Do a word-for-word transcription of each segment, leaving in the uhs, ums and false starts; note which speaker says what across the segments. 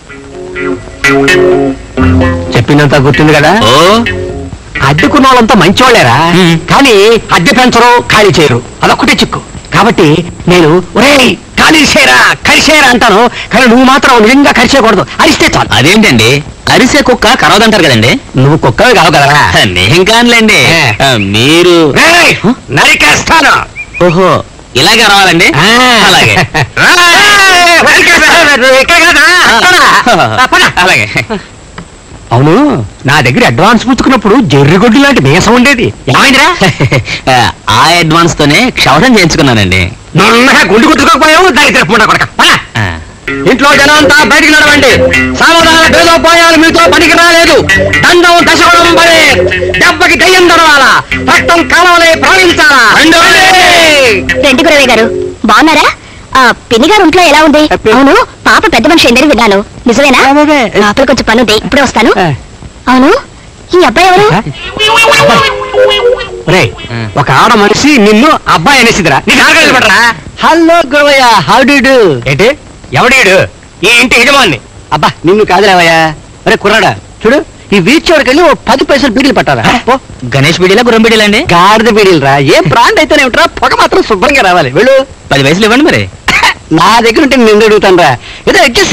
Speaker 1: చెప్పినంత గుర్తుంది కదా?
Speaker 2: ఓ
Speaker 1: అద్దెకున్న వాళ్ళంతా మంచివాళ్ళేరా, కానీ అద్దె పెంచరు, ఖాళీ చేయరు, అదొక్కటే చిక్కు. కాబట్టి నేను ఒరేయ్ ఖాళీ చేయరా కలిసేరా అంటాను, కానీ నువ్వు మాత్రం నిజంగా కలిసేయకూడదు, అరిస్తే చాలు.
Speaker 2: అదేంటండి, అరిసే కుక్క కరవదంటారు కదండి.
Speaker 1: నువ్వు కుక్కవి కావు కదరా.
Speaker 2: నేను కానులేండి, మీరు
Speaker 1: నరికేస్తాను.
Speaker 2: ఓహో ఇలాగే రావాలండి. అలాగే అలాగే.
Speaker 1: అవును, నా దగ్గర అడ్వాన్స్ పుచ్చుకున్నప్పుడు జర్రిగొడ్డు లాంటి మీసం ఉండేది, ఏమైందిరా?
Speaker 2: ఆ అడ్వాన్స్ తోనే క్షవరం చేయించుకున్నానండి.
Speaker 1: నున్నగా గుండు కుట్టుకోకపోయావు దరిద్ర పూట కొడక. ఇంట్లో జనంతా బయటికి నడవండి. సావధాన భేదోపాయాలు మీతో పనికి రాలేదు. దండం దశవడం పడే, దెబ్బకి దయ్యం దొరవాలా, రక్తం కాలవలే ప్రవహించాలా.
Speaker 3: రెడ్డి గురవే గారు బాగున్నారా? పిన్ని గారు ఇంట్లో ఎలా ఉంది? అవును, పాప పెద్ద మనిషి ఏందని విన్నాను, నిజమేనా? లోపల కొంచెం పని ఉంది, ఇప్పుడే వస్తాను. అవును, ఈ అబ్బాయి ఎవరు?
Speaker 1: రే, ఒక ఆడ మనిషి నిన్ను అబ్బాయి అనేసిదిరా. Hello Guravayya, how do you? ఏంటి ఎవడీడు? ఈ ఇంటి యజమాని. అబ్బా నిన్ను కాదులేవయ్యా. అరే కుర్రాడా, చూడు ఈ వీచ్ చివరికి వెళ్ళి ఓ పది పైసలు బీడీలు పట్టారా.
Speaker 2: గణేష్ బీడీలా గుర్రం బీడీలా అండి?
Speaker 1: గాడిద బీడీలు రా, ఏ బ్రాండ్ అయితేనే ఉంటారా, పొగ మాత్రం శుభ్రంగా రావాలి. వెళ్ళు,
Speaker 2: పది పైసలు ఇవ్వండి. మరి
Speaker 1: నా దగ్గర ఉంటే నేను అడుగుతాను రా, ఏదో అడ్జస్ట్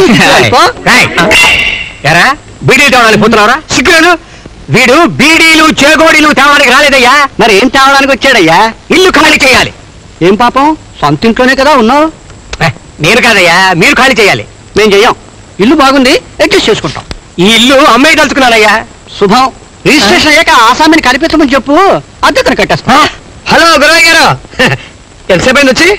Speaker 1: ఎరా బీడీలు తేవడానికి పోతున్నారా? సిగ్గులను. వీడు బీడీలు చేగోడీలు తేవడానికి రాలేదయ్యా, మరి ఏం తేవడానికి వచ్చాడయ్యా? ఇల్లు ఖాళీ చేయాలి. ఏం పాపం, సొంత ఇంట్లోనే కదా ఉన్నావు. నేను కాదయ్యా, మీరు ఖాళీ చేయాలి. మేము చెయ్యం, ఇల్లు బాగుంది, అడ్జస్ట్ చేసుకుంటాం. ఈ ఇల్లు అమ్మాయి తలుచుకున్నానయ్యా. శుభం, రిజిస్ట్రేషన్ అయ్యాక ఆసామిని కనిపించమని చెప్పు, అద్దెకను కట్టేస్తా. హలో గురవయ్య గారు, ఎంతసేపు అయింది వచ్చి?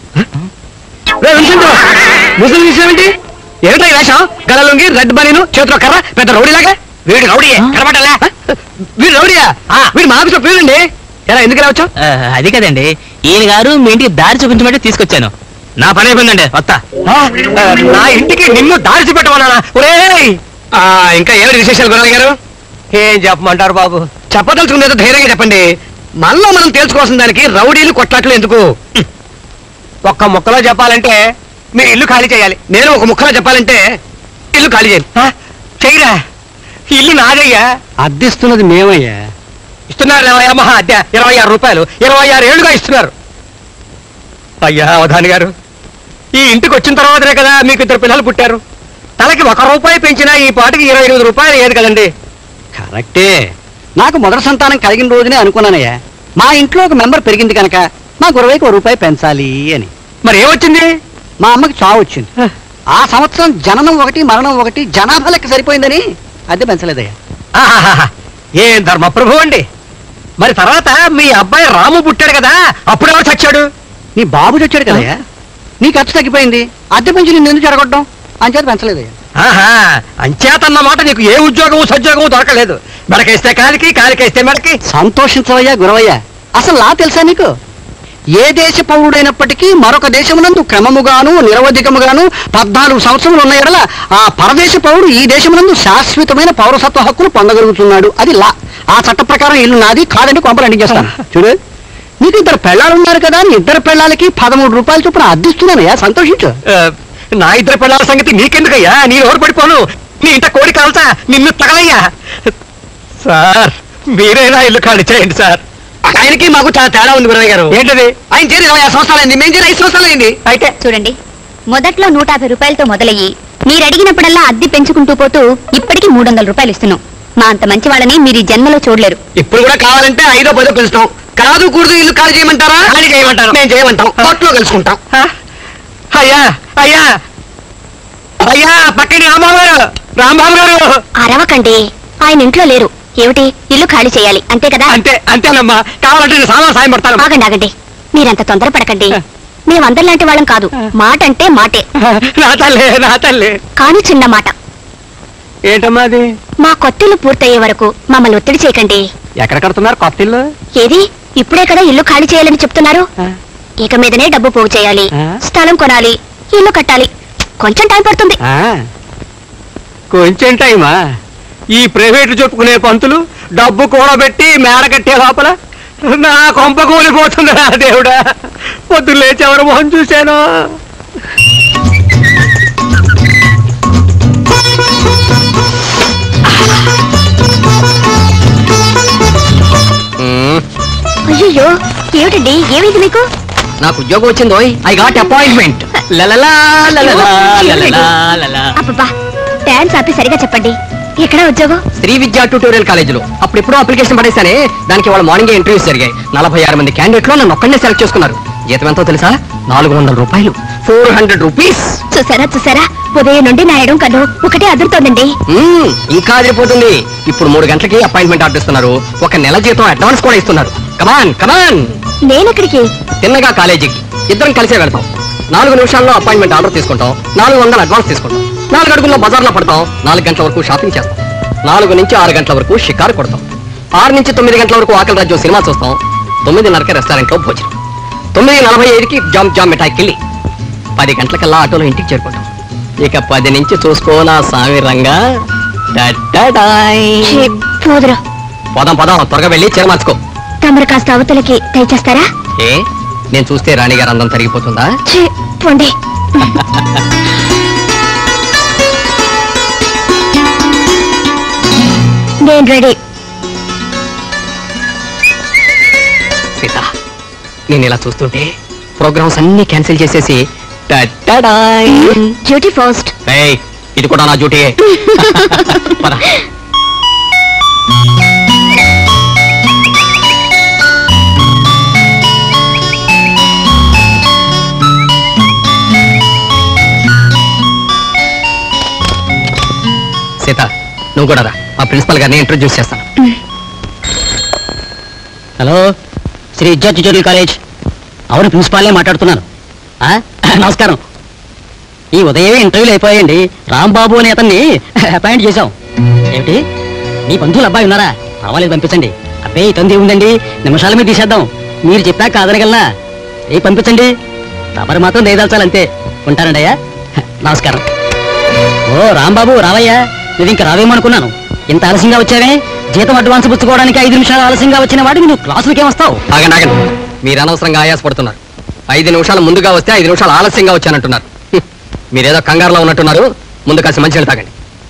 Speaker 1: ముసలి విషయం ఏంటి? ఏమిటో ఈ వేషం? గలలుంగి రెడ్ బనీను, చేతిలో కర్ర, పెద్ద రౌడీలాగా. వీడు రౌడీయే కనబడాలా? వీడు రౌడీయా? వీడు మా ఆఫీస్లో పేరుండి. ఎలా ఎందుకు రావచ్చు?
Speaker 2: అది కదండి, ఈయన గారు మీ ఇంటికి దారి చూపించమంటే తీసుకొచ్చాను.
Speaker 1: నా పని అయిపోయిందండి, వస్తా. నా ఇంటికి నిన్ను దారి చూపెట్టమన్నా? ఒరేయ్, ఇంకా ఏమిటి విశేషాలు గురవయ్య గారు? ఏం చెప్పమంటారు బాబు, చెప్పదలుచుకునేదో ధైర్యంగా చెప్పండి. మనలో మనం తెలుసుకోవాల్సిన దానికి రౌడీలు కొట్లాట్లు ఎందుకు? ఒక్క ముక్కలో చెప్పాలంటే మీ ఇల్లు ఖాళీ చేయాలి. నేను ఒక ముక్కలో చెప్పాలంటే ఇల్లు ఖాళీ చేయాలి. చెయ్యరా, ఇల్లు నాదయ్యా. అద్దెస్తున్నది మేమయ్యా. ఇస్తున్నారు ఏమయ్యా మహా అద్దె ఇరవై ఆరు రూపాయలు ఇరవై ఆరు ఏళ్ళుగా ఇస్తున్నారు. అయ్యా అవధాని గారు, ఈ ఇంటికి వచ్చిన తర్వాతనే కదా మీకు ఇద్దరు పిల్లలు పుట్టారు. తలకి ఒక రూపాయి పెంచినా ఈ పాటికి ఇరవై ఎనిమిది రూపాయలు ఏది కదండి. కరెక్టే, నాకు మొదటి సంతానం కలిగిన రోజునే అనుకున్నానయ్యా, మా ఇంట్లో ఒక మెంబర్ పెరిగింది కనుక మా గురవైకి ఒక రూపాయి పెంచాలి అని. మరి ఏమొచ్చింది? మా అమ్మకి చావు వచ్చింది. ఆ సంవత్సరం జననం ఒకటి మరణం ఒకటి, జనాభా లెక్క సరిపోయిందని అద్దె పెంచలేదయ్యా. ఏం ధర్మప్రభు అండి. మరి తర్వాత మీ అబ్బాయి రాము పుట్టాడు కదా, అప్పుడెవరు చచ్చాడు? నీ బాబు చచ్చాడు కదయ్యా. నీ ఖర్చు తగ్గిపోయింది, అద్దె పెంచి నిన్ను ఎందుకు చెడగొట్టడం? అంచేత పెంచలేదయ్యా. ఆహా, అంచేతన్నమాట నీకు ఏ ఉద్యోగము సద్యోగము దొరకలేదు. మెడకేస్తే కాలికి, కాలికేస్తే మెడకి. సంతోషించవయ్యా గురవయ్య, అసలు లా తెలుసా నీకు? ఏ దేశ పౌరుడైనప్పటికీ మరొక దేశమునందు క్రమముగాను నిరవధికముగాను పద్నాలుగు సంవత్సరములు ఉన్న ఎడల ఆ పరదేశ పౌరుడు ఈ దేశమునందు శాశ్వతమైన పౌరసత్వ హక్కులు పొందగలుగుతున్నాడు. అది లా. ఆ చట్ట ప్రకారం ఇల్లు నాది కాదండి, కొంపలు అంటించేస్తాను. చూడు, నీకు ఇద్దరు పెళ్ళాలు ఉన్నారు కదా, నీ ఇద్దరు పెళ్ళాలకి పదమూడు రూపాయలు చొప్పున అద్దిస్తున్నానయ్యా, సంతోషించు. నా ఇద్దరు పెళ్ళాల సంగతి నీకెందుకయ్యా, నీ ఎవరు పడిపోను, నీ ఇంట కోడి కాల్చా, నిన్ను తగలయ్యా. సార్ మీరైనా ఇల్లు ఖాళీ చేయండి సార్. ఆయనకి మాకు చాలా తేడా ఉంది గురవయ్య గారు. ఏంటది? ఆయన చేరి ఇరవై సంవత్సరాలు అయింది, మేము చేరి ఐదు సంవత్సరాలు అయింది. అయితే
Speaker 3: చూడండి, మొదట్లో నూట యాభై రూపాయలతో మొదలయ్యి మీరు అడిగినప్పుడల్లా అద్దె పెంచుకుంటూ పోతూ ఇప్పటికీ మూడు వందల రూపాయలు ఇస్తున్నాం. మా అంత మంచి వాళ్ళని మీరు ఈ జన్మలో చూడలేరు.
Speaker 1: ఇప్పుడు కూడా కావాలంటే ఐదో పదో పిలుస్తాం. కాదు కూడదు ఇల్లు ఖాళీ చేయమంటారా? ఖాళీ చేయమంటారు, మేము చేయమంటాం, కోర్టులో కలుసుకుంటాం. అయ్యా అయ్యా అయ్యా, పక్కని రాంబాబు గారు, రాంబాబు గారు.
Speaker 3: అరవకండి, ఆయన ఇంట్లో లేరు. ఏమిటి, ఇల్లు ఖాళీ చేయాలి అంతే కదా?
Speaker 1: అంతే అంతేనమ్మా, కావాలంటే సామాన్ సాయం పడతాను.
Speaker 3: ఆగండి ఆగండి, మీరంత తొందరపడకండి. మేమందరి లాంటి వాళ్ళం కాదు, మాట అంటే మాటే.
Speaker 1: నా తల్లే నా తల్లే
Speaker 3: కానీ చిన్న మాట.
Speaker 1: ఏంటమ్మా అది?
Speaker 3: మా కొత్తిల్లు పూర్తయ్యే వరకు మమ్మల్ని ఒత్తిడి చేయకండి.
Speaker 1: ఎక్కడ కడుతున్నారు కొత్తిల్లు?
Speaker 3: ఏది, ఇప్పుడే కదా ఇల్లు ఖాళీ చేయాలని చెప్తున్నారు. ఇక మీదనే డబ్బు పోగు చేయాలి, స్థలం కొనాలి, ఇల్లు కట్టాలి. కొంచెం టైం పడుతుంది.
Speaker 1: కొంచెం టైమా? ఈ ప్రైవేట్లు చెప్పుకునే పంతులు డబ్బు కూడబెట్టి మేడ కట్టే లోపల నా కొంప కూలిపోతుందిరా దేవుడా. పొద్దున్న లేచి ఎవరు మొహం చూశాను.
Speaker 3: ఏమిటండి ఏమైంది మీకు?
Speaker 1: నాకు ఉద్యోగం వచ్చిందో ఐ గాట్ అపాయింట్మెంట్.
Speaker 3: అబ్బబ్బా డాన్స్ ఆపి సరిగా చెప్పండి. ఎక్కడ ఉద్యోగం?
Speaker 1: శ్రీ విద్యా ట్యూటోరియల్ కాలేజీలో. అప్పుడు ఎప్పుడో అప్లికేషన్ పడేసానే, దానికి వాళ్ళ మార్నింగ్ ఇంటర్వ్యూస్ జరిగాయి. నలభై ఆరు మంది క్యాండిడేట్లు నన్ను ఒక్కడే సెలెక్ట్ చేసుకున్నారు. జీతం ఎంతో తెలుసా? నాలుగు వందల రూపాయలు ఫోర్ హండ్రెడ్ రూపీస్.
Speaker 3: చూసారా చూసారా, ఉదయం నుండి నా ఎడం కన్ను ఒకటే అదురుతోందండి.
Speaker 1: మ్మ్, ఇంకా అదిరిపోతుంది. ఇప్పుడు మూడు గంటలకి అపాయింట్మెంట్ ఆర్డర్ ఇస్తున్నారు. ఒక నెల జీతం అడ్వాన్స్ కూడా ఇస్తున్నారు. కమాన్ కమాన్.
Speaker 3: నేనెక్కడికి?
Speaker 1: తిన్నగా కాలేజీకి ఇద్దరం కలిసే వెళ్తాం. నాలుగు నిమిషాల్లో అపాయింట్మెంట్ ఆర్డర్ తీసుకుంటాం. నాలుగు వందలు అడ్వాన్స్ తీసుకుంటాం. నాలుగు అడుగుల్లో బజార్లో పడతాం. నాలుగు గంటల వరకు షాపింగ్ చేస్తాం. నాలుగు నుంచి ఆరు గంటల వరకు షికారు కొడతాం. ఆరు నుంచి తొమ్మిది గంటల వరకు ఆకలి రాజ్యం సినిమా చూస్తాం. తొమ్మిదిన్నరకి రెస్టారెంట్ లో భోజనం. తొమ్మిది నలభై ఐదుకి జామ్ జామ్ మిఠాయికి వెళ్ళి పది గంటలకల్లా ఆటోలో ఇంటికి చేరుకుంటాం. ఇక పది నుంచి చూసుకోనా సామి రంగా.
Speaker 3: పోదురు
Speaker 1: పదం పదం త్వరగా వెళ్ళి చీర మార్చుకో.
Speaker 3: తమరు కాస్త అవతలకి దయచేస్తారా?
Speaker 1: ఏ నేను చూస్తే రాణిగారు అందం తరిగిపోతుందా?
Speaker 3: పోండి. నేను రెడీ.
Speaker 1: సీత, నేను ఇలా చూస్తుంటే ప్రోగ్రామ్స్ అన్ని క్యాన్సిల్ చేసేసి
Speaker 3: డ్యూటీ ఫస్ట్.
Speaker 1: ఏయ్, ఇది కూడా నా డ్యూటీ. పద. సీత, నువ్వు కూడా రా. మా ప్రిన్సిపల్ గారిని ఇంట్రొడ్యూస్ చేస్తాను.
Speaker 2: హలో, శ్రీ విద్యా ట్యూటోరియల్ కాలేజ్. అవును, ప్రిన్సిపాల్నే మాట్లాడుతున్నాను. ఆ, నమస్కారం. ఈ ఉదయమే ఇంటర్వ్యూలు అయిపోయాయండి. రాంబాబు అనే అతన్ని అపాయింట్ చేశాం. ఏమిటి, మీ బంధువులు అబ్బాయి ఉన్నారా? రావాలి, పంపించండి. అబ్బాయి ఇతంది ఉందండి, నిమిషాల మీద తీసేద్దాం. మీరు చెప్పాక కాదనగలనా? రేపు పంపించండి. తమరు మాత్రం దయదాల్చాలంతే. ఉంటానండి అయ్యా, నమస్కారం. ఓ రాంబాబు, రావయ్యా. నువ్వు ఇంకా రావేమనుకున్నాను. ఇంత ఆలస్యంగా వచ్చావే? జీతం అడ్వాన్స్ పుచ్చుకోవడానికి ఐదు నిమిషాలు ఆలస్యంగా వచ్చిన వాడికి నువ్వు క్లాసులకేం వస్తావు?
Speaker 1: ఆగండి ఆగండి, మీరు అనవసరంగా ఆయాసపడుతున్నారు. ఐదు నిమిషాలు ముందుగా వస్తే ఐదు నిమిషాలు ఆలస్యంగా వచ్చానంటున్నారు. మీరేదో కంగారులో ఉన్నట్టున్నారు. ముందు కాసి మంచిగా తాగండి.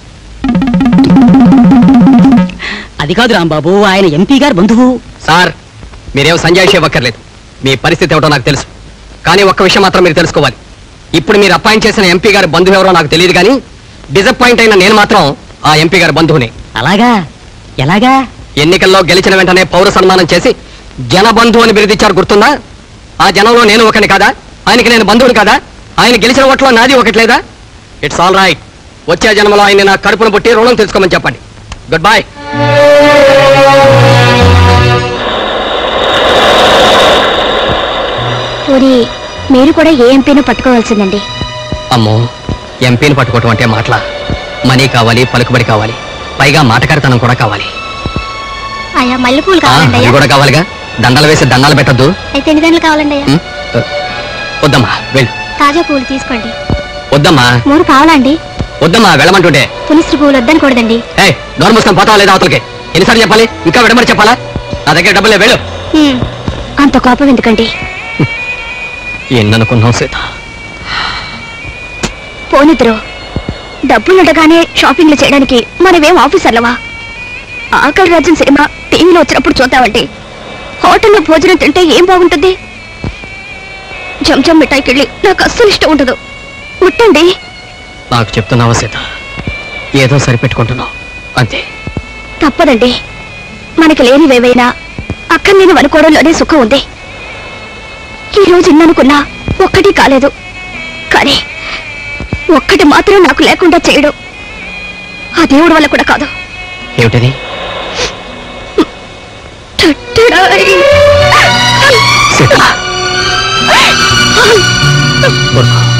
Speaker 2: అది కాదు రాంబాబు, ఆయన ఎంపీ గారు బంధువు.
Speaker 1: సార్, మీరేం సంజాయిషి ఇవ్వక్కర్లేదు. మీ పరిస్థితి ఏమిటో నాకు తెలుసు. కానీ ఒక్క విషయం మాత్రం మీరు తెలుసుకోవాలి. ఇప్పుడు మీరు అపాయింట్ చేసిన ఎంపీ గారి బంధువు ఎవరో నాకు తెలియదు, కానీ డిసప్పాయింట్ అయిన నేను మాత్రం ఆ ఎంపీ గారి బంధువుని.
Speaker 2: అలాగా? ఎలాగా?
Speaker 1: ఎన్నికల్లో గెలిచిన వెంటనే పౌర సన్మానం చేసి జనబంధువు అని బిరుదిచ్చారు, గుర్తుందా? ఆ జనంలో నేను ఒకని కాదా? ఆయనకి నేను బంధువుని కాదా? ఆయన గెలిచిన ఓట్లో నాది ఒకటి లేదా? It's all right. వచ్చే జన్మలో ఆయన నా కడుపును పుట్టి రుణం తెలుసుకోమని చెప్పండి. Good bye.
Speaker 3: పోనీ మీరు కూడా ఏ ఎంపీని పట్టుకోవాల్సిందండి.
Speaker 1: అమ్మో, ఎంపీని పట్టుకోవటం అంటే మాటలా? మనీ కావాలి, పలుకుబడి కావాలి, పైగా మాటకారితనం కూడా కావాలి.
Speaker 3: అయ్యా మల్లెపూలు
Speaker 1: ఆ,
Speaker 3: కావాలండి.
Speaker 1: అది కూడా కావాలిగా. దండలు వేసి దండాలు పెట్టద్దు.
Speaker 3: అయితే ఎన్ని దండలు కావాలండి?
Speaker 1: ఉం? వద్దమ్మా, వెళ్ళు.
Speaker 3: తాజా పూలు తీసుకోండి.
Speaker 1: వద్దమ్మా,
Speaker 3: మూడు కావాలండి.
Speaker 1: వద్దమ్మా, వెళ్ళమంటుంటే.
Speaker 3: పులిస్త్రీ పూలు వద్దనకూడదండి.
Speaker 1: ఏ నోరు మూసుకొని పోతావా లేదా అవతలకి? ఎన్నిసార్లు చెప్పాలి? ఇంకా విడమని చెప్పాలా? నా దగ్గర డబ్బులే, వెళ్ళు.
Speaker 3: హ్మ్. అంత కోపం ఎందుకండి?
Speaker 1: ఎన్ననుకున్నావు సీత?
Speaker 3: పోనిద్దరు. డబ్బులుండగానే షాపింగ్లు చేయడానికి మనమేం ఆఫీసర్లవా? ఆకలి రాజ్యం సినిమా టీవీలో వచ్చినప్పుడు చూద్దామండి. హోటల్లో భోజనం తింటే ఏం బాగుంటుంది? జంజం మిఠాయికి వెళ్ళి నాకు అస్సలు ఇష్టం ఉండదు. ముట్టండి.
Speaker 1: నాకు చెప్తున్నావా సీత? ఏదో సరిపెట్టుకుంటున్నావు అంతే.
Speaker 3: తప్పదండి. మనకి లేనివేవైనా అక్కడ నేను అనుకోవడంలోనే సుఖం ఉంది. ఈ రోజు ఇన్ననుకున్నా ఒక్కటి కాలేదు, కానీ ఒక్కటి మాత్రం నాకు లేకుండా చేయడం ఆ దేవుడి వల్ల కూడా కాదు.
Speaker 1: ఏమిటది? సీత, ఊరుకో.